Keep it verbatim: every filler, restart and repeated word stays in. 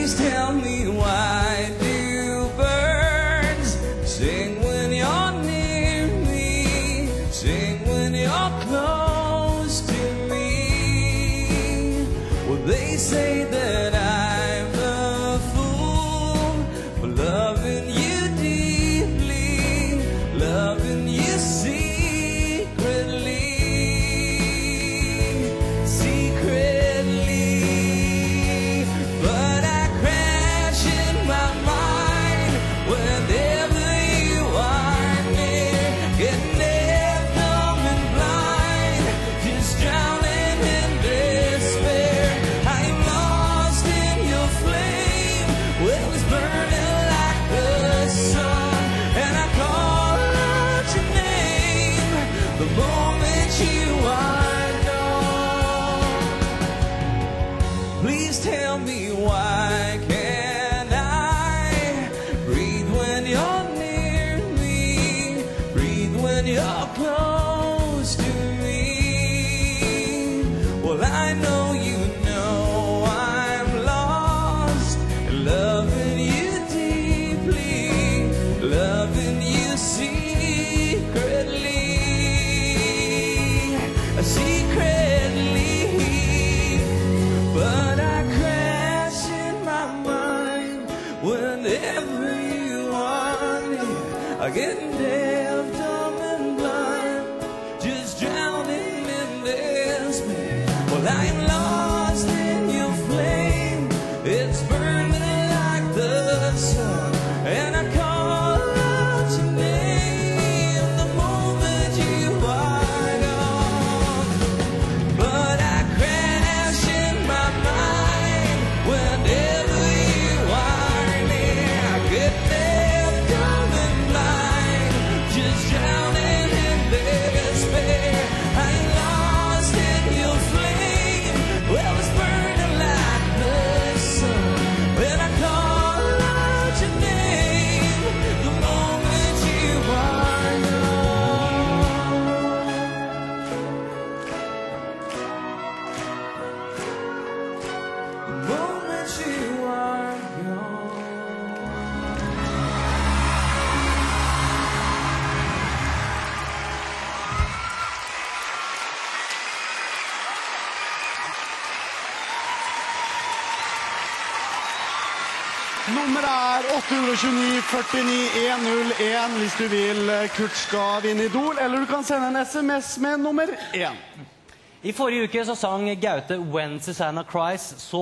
Please tell me, why do birds sing when you're near me, sing when you're close to me? Well, they say that I'm a fool for loving you deeply, loving you secretly, secretly. But I crash in my mind whenever you are near, getting deaf, dumb and blind, just drowning in despair. I'm lost in your flame, well, it's burning like the sun, and I call out your name the moment you are gone. Please tell me, why can't I breathe when you're near me, breathe when you're close to me? Well, I know you know I'm lost in loving you deeply, loving you secretly, secretly. But I crash in my mind whenever you are near, I get deaf, dumb and blind, just drowning in despair. Well, I'm lost in your flame, it's burning like the sun, and I call out your name the moment you are gone. But I crash in my mind whenever you are near, I get deaf, dumb and blind, just drowning in despair. I'm lost in your flame, well, it's burning like the sun, when I call out your name the moment you are gone, the moment you are gone. Nummer er åtte to ni fire ni en null en hvis du vil Kurt skal vinne Idol, eller du kan sende en sms med nummer én. I forrige uke så sang Gaute When Susanna Cries. Så